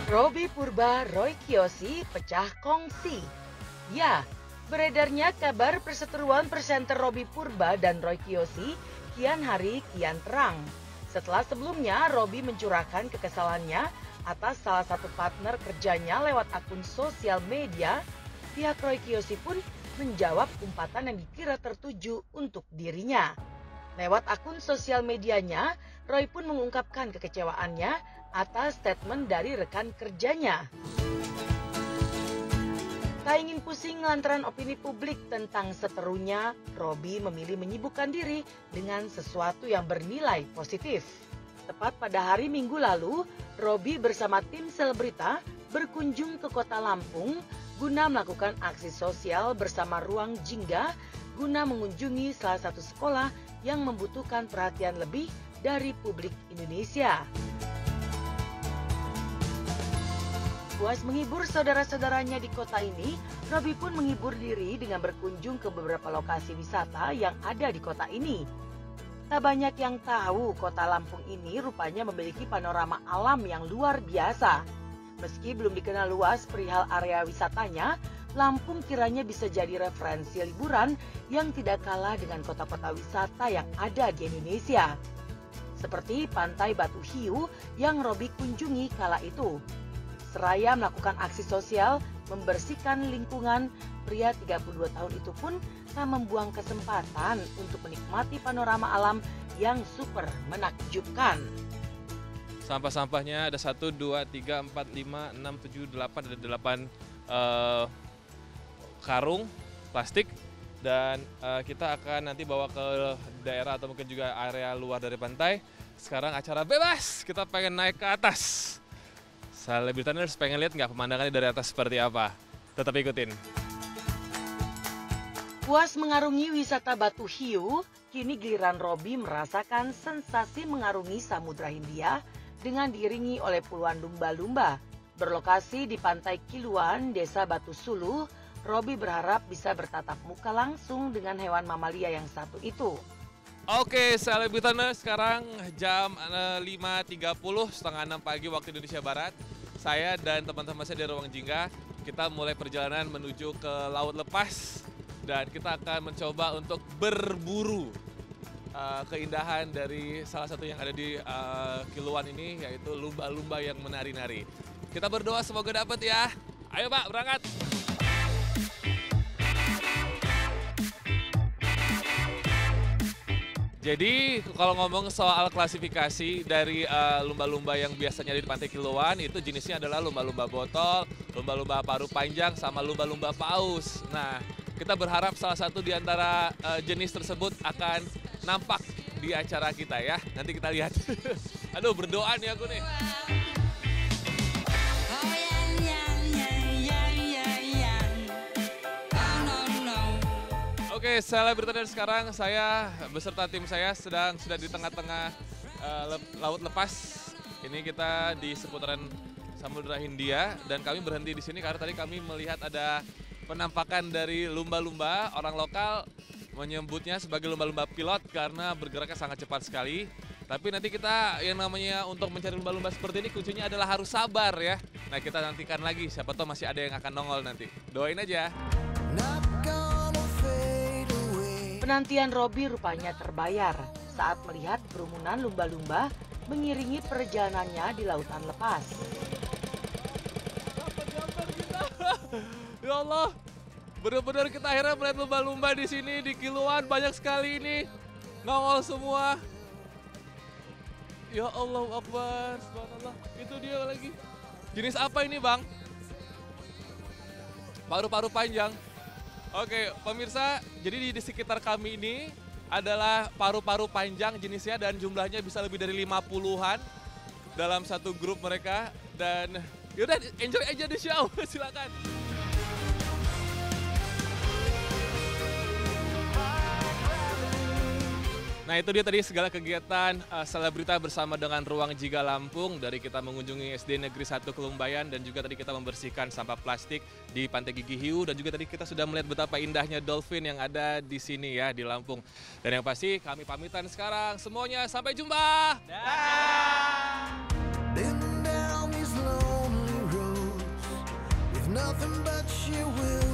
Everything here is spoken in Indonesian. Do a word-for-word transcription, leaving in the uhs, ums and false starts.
Robby Purba Roy Kiyoshi pecah kongsi. Ya, beredarnya kabar perseteruan presenter Robby Purba dan Roy Kiyoshi kian hari kian terang. Setelah sebelumnya Robby mencurahkan kekesalannya atas salah satu partner kerjanya lewat akun sosial media, pihak Roy Kiyoshi pun menjawab umpatan yang dikira tertuju untuk dirinya. Lewat akun sosial medianya, Roy pun mengungkapkan kekecewaannya atas statement dari rekan kerjanya. Tak ingin pusing lantaran opini publik tentang seterunya, Robby memilih menyibukkan diri dengan sesuatu yang bernilai positif. Tepat pada hari Minggu lalu, Robby bersama tim selebrita berkunjung ke kota Lampung guna melakukan aksi sosial bersama Ruang Jingga guna mengunjungi salah satu sekolah yang membutuhkan perhatian lebih dari publik Indonesia. Puas menghibur saudara-saudaranya di kota ini, Robby pun menghibur diri dengan berkunjung ke beberapa lokasi wisata yang ada di kota ini. Tak banyak yang tahu kota Lampung ini rupanya memiliki panorama alam yang luar biasa. Meski belum dikenal luas perihal area wisatanya, Lampung kiranya bisa jadi referensi liburan yang tidak kalah dengan kota-kota wisata yang ada di Indonesia. Seperti Pantai Batu Hiu yang Robby kunjungi kala itu. Seraya melakukan aksi sosial membersihkan lingkungan, pria tiga puluh dua tahun itu pun tak membuang kesempatan untuk menikmati panorama alam yang super menakjubkan. Sampah-sampahnya ada satu, dua, tiga, empat, lima, enam, tujuh, delapan, ada delapan uh, karung plastik. Dan uh, kita akan nanti bawa ke daerah atau mungkin juga area luar dari pantai. Sekarang acara bebas, kita pengen naik ke atas. Selebritas pengen lihat nggak pemandangannya dari atas seperti apa? Tetap ikutin. Puas mengarungi wisata Batu Hiu, kini giliran Robby merasakan sensasi mengarungi Samudra Hindia dengan diiringi oleh puluhan lumba-lumba. Berlokasi di Pantai Kiluan, Desa Batu Suluh, Robby berharap bisa bertatap muka langsung dengan hewan mamalia yang satu itu. Oke, selebritas, sekarang jam lima tiga puluh, setengah enam pagi waktu Indonesia Barat. Saya dan teman-teman saya di Ruang Jingga, kita mulai perjalanan menuju ke Laut Lepas. Dan kita akan mencoba untuk berburu uh, keindahan dari salah satu yang ada di uh, Kiluan ini, yaitu lumba-lumba yang menari-nari. Kita berdoa semoga dapat ya. Ayo Pak, berangkat! Jadi kalau ngomong soal klasifikasi dari lumba-lumba uh, yang biasanya di Pantai Kiluan, itu jenisnya adalah lumba-lumba botol, lumba-lumba paruh panjang, sama lumba-lumba paus. Nah, kita berharap salah satu di antara uh, jenis tersebut akan nampak di acara kita ya. Nanti kita lihat. Aduh, berdoa nih aku nih. Oke, selebritas, dan sekarang saya beserta tim saya sedang sudah di tengah-tengah uh, le Laut Lepas. Ini kita di seputaran Samudra Hindia dan kami berhenti di sini karena tadi kami melihat ada penampakan dari lumba-lumba. Orang lokal menyebutnya sebagai lumba-lumba pilot karena bergeraknya sangat cepat sekali. Tapi nanti kita yang namanya untuk mencari lumba-lumba seperti ini kuncinya adalah harus sabar ya. Nah, kita nantikan lagi, siapa tahu masih ada yang akan nongol nanti. Doain aja. Penantian Robby rupanya terbayar saat melihat kerumunan lumba-lumba mengiringi perjalanannya di lautan lepas. Ya Allah, benar-benar kita akhirnya melihat lumba-lumba di sini di Kiluan, banyak sekali ini nongol semua. Ya Allah Akbar, subhanallah. Itu dia lagi. Jenis apa ini Bang? Paru-paru panjang. Oke, pemirsa, jadi di, di sekitar kami ini adalah paru-paru panjang jenisnya dan jumlahnya bisa lebih dari lima puluhan dalam satu grup mereka. Dan yaudah, enjoy aja di show, silakan. Nah, itu dia tadi segala kegiatan uh, selebrita bersama dengan Ruang Jingga Lampung. Dari kita mengunjungi S D Negeri satu Kelumbayan dan juga tadi kita membersihkan sampah plastik di Pantai Gigi Hiu. Dan juga tadi kita sudah melihat betapa indahnya dolphin yang ada di sini ya, di Lampung. Dan yang pasti kami pamitan sekarang. Semuanya sampai jumpa! Dah! nothing but sheer will.